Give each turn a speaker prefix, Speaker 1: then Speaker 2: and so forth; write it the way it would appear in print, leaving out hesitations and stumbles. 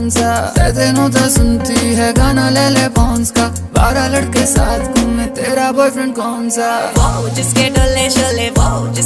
Speaker 1: कौन सा तेनों तो सुनती है गाना ले ले पॉन्स का 12 लड़के साथ घूमे तेरा बॉयफ्रेंड कौन सा
Speaker 2: वो जिसके डोले शोले वो